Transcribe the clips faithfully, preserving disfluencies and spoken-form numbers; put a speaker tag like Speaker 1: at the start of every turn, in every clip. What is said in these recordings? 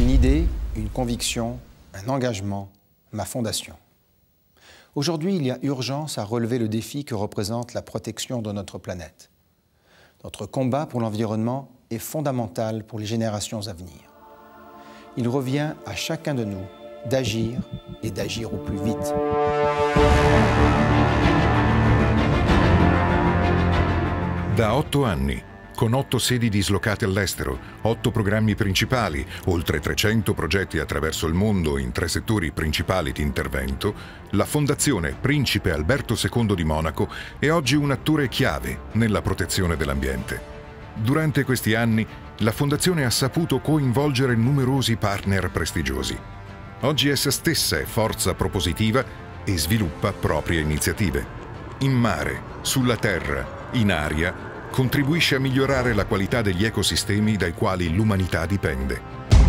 Speaker 1: Une idée, une conviction, un engagement, ma fondation. Aujourd'hui, il y a urgence à relever le défi que représente la protection de notre planète. Notre combat pour l'environnement est fondamental pour les générations à venir. Il revient à chacun de nous d'agir et d'agir au plus vite.
Speaker 2: Da otto anni, con otto sedi dislocate all'estero, otto programmi principali, oltre trecento progetti attraverso il mondo in tre settori principali di intervento, la Fondazione Principe Alberto secondo di Monaco è oggi un attore chiave nella protezione dell'ambiente. Durante questi anni, la Fondazione ha saputo coinvolgere numerosi partner prestigiosi. Oggi essa stessa è forza propositiva e sviluppa proprie iniziative. In mare, sulla terra, in aria, contribuisce a migliorare la qualità degli ecosistemi dai quali l'umanità dipende.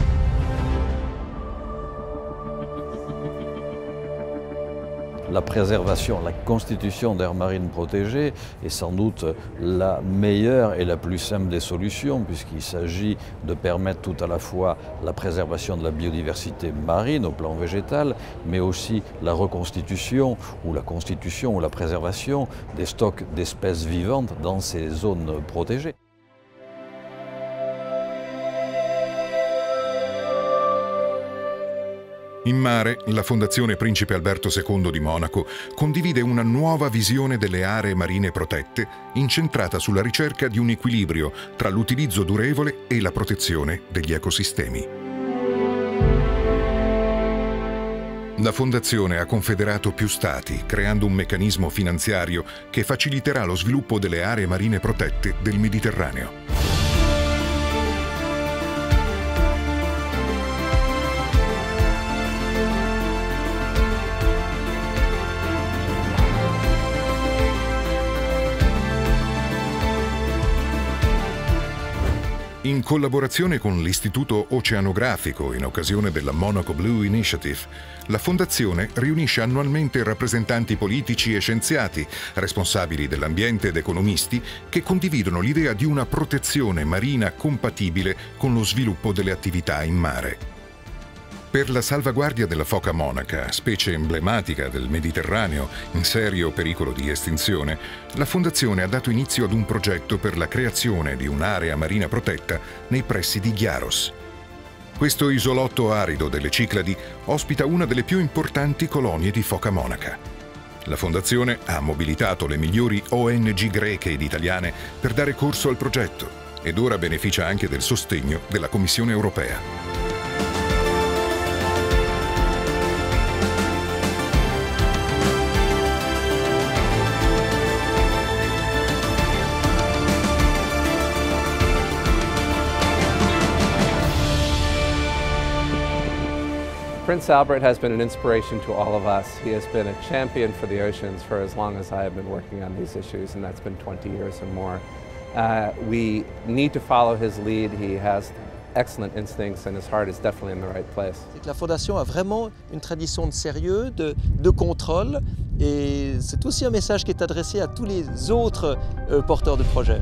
Speaker 3: La préservation, la constitution d'aires marines protégées est sans doute la meilleure et la plus simple des solutions, puisqu'il s'agit de permettre tout à la fois la préservation de la biodiversité marine au plan végétal, mais aussi la reconstitution ou la constitution ou la préservation des stocks d'espèces vivantes dans ces zones protégées.
Speaker 2: In mare, la Fondazione Principe Alberto secondo di Monaco condivide una nuova visione delle aree marine protette incentrata sulla ricerca di un equilibrio tra l'utilizzo durevole e la protezione degli ecosistemi. La Fondazione ha confederato più Stati, creando un meccanismo finanziario che faciliterà lo sviluppo delle aree marine protette del Mediterraneo. In collaborazione con l'Istituto Oceanografico, in occasione della Monaco Blue Initiative, la Fondazione riunisce annualmente rappresentanti politici e scienziati, responsabili dell'ambiente ed economisti, che condividono l'idea di una protezione marina compatibile con lo sviluppo delle attività in mare. Per la salvaguardia della foca monaca, specie emblematica del Mediterraneo in serio pericolo di estinzione, la Fondazione ha dato inizio ad un progetto per la creazione di un'area marina protetta nei pressi di Gyaros. Questo isolotto arido delle Cicladi ospita una delle più importanti colonie di foca monaca. La Fondazione ha mobilitato le migliori O N G greche ed italiane per dare corso al progetto ed ora beneficia anche del sostegno della Commissione europea.
Speaker 4: Prince Albert has been an inspiration to all of us. He has been a champion for the oceans for as long as I have been working on these issues, and that's been twenty years or more. Uh, we need to follow his lead. He has excellent instincts and his heart is definitely in the right place.
Speaker 5: La Fondation a vraiment une tradition de sérieux, de, de contrôle, et c'est aussi un message qui est adressé à tous les autres euh, porteurs de projets.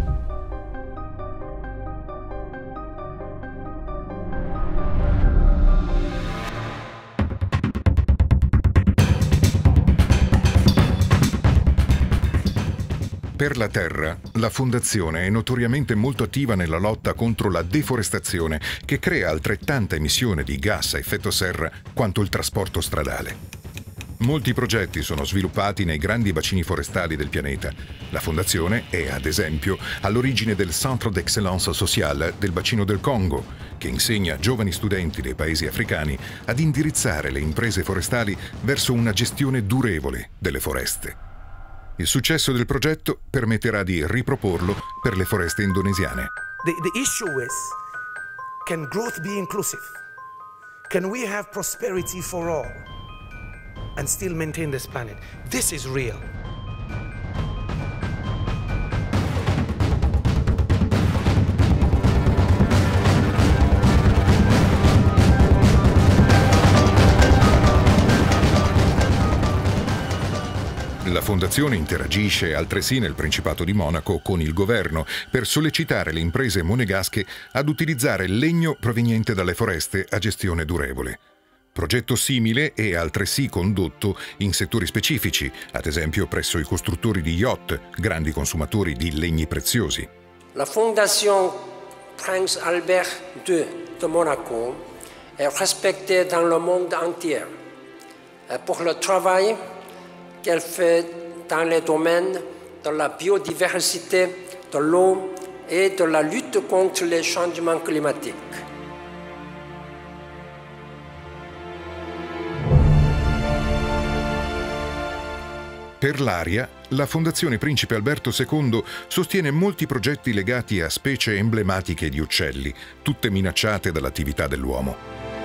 Speaker 2: Per la terra, la Fondazione è notoriamente molto attiva nella lotta contro la deforestazione, che crea altrettanta emissione di gas a effetto serra quanto il trasporto stradale. Molti progetti sono sviluppati nei grandi bacini forestali del pianeta. La Fondazione è, ad esempio, all'origine del Centre d'Excellence Sociale del bacino del Congo, che insegna a giovani studenti dei paesi africani ad indirizzare le imprese forestali verso una gestione durevole delle foreste. Il successo del progetto permetterà di riproporlo per le foreste indonesiane.
Speaker 6: The, the issue is, can growth be inclusive? Can we have prosperity for all and still maintain this planet? This is real.
Speaker 2: La fondazione interagisce altresì nel Principato di Monaco con il governo per sollecitare le imprese monegasche ad utilizzare legno proveniente dalle foreste a gestione durevole. Progetto simile è altresì condotto in settori specifici, ad esempio presso i costruttori di yacht, grandi consumatori di legni preziosi.
Speaker 7: La Fondation Prince Albert deux de Monaco est respectée dans le monde entier pour le travail qu'elle fait dans les domaines de la biodiversité, de l'eau et de la lutte contre les changements climatiques.
Speaker 2: Per l'aria, la Fondazione Principe Alberto secondo sostiene molti progetti legati a specie emblematiche di uccelli, tutte minacciate dall'attività dell'uomo.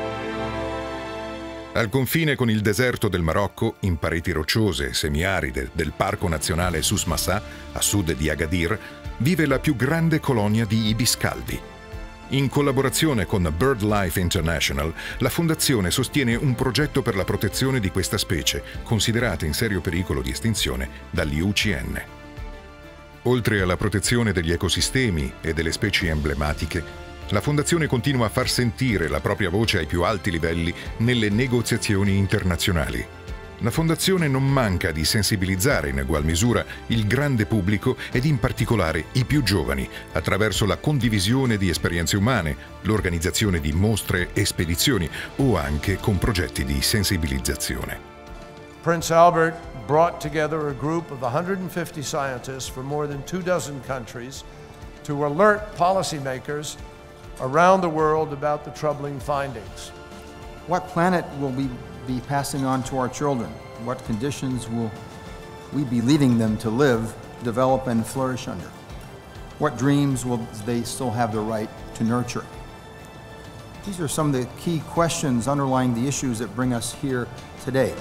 Speaker 2: Al confine con il deserto del Marocco, in pareti rocciose semiaride del Parco Nazionale Souss Massa, a sud di Agadir, vive la più grande colonia di ibiscaldi. In collaborazione con BirdLife International, la Fondazione sostiene un progetto per la protezione di questa specie, considerata in serio pericolo di estinzione dall'I U C N. Oltre alla protezione degli ecosistemi e delle specie emblematiche, la Fondazione continua a far sentire la propria voce ai più alti livelli nelle negoziazioni internazionali. La Fondazione non manca di sensibilizzare in egual misura il grande pubblico ed in particolare i più giovani attraverso la condivisione di esperienze umane, l'organizzazione di mostre e spedizioni o anche con progetti di sensibilizzazione.
Speaker 8: Prince Albert brought together a group of one hundred fifty scientists from more than two dozen countries to alert policymakers around the world about the troubling findings.
Speaker 9: What planet will we be passing on to our children? What conditions will we be leaving them to live, develop, and flourish under? What dreams will they still have the right to nurture? These are some of the key questions underlying the issues that bring us here today.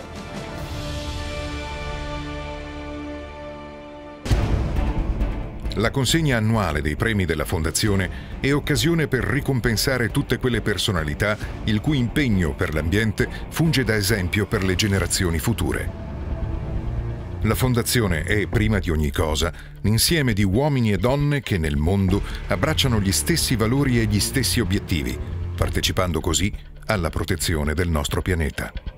Speaker 2: La consegna annuale dei premi della Fondazione è occasione per ricompensare tutte quelle personalità il cui impegno per l'ambiente funge da esempio per le generazioni future. La Fondazione è, prima di ogni cosa, l'insieme di uomini e donne che nel mondo abbracciano gli stessi valori e gli stessi obiettivi, partecipando così alla protezione del nostro pianeta.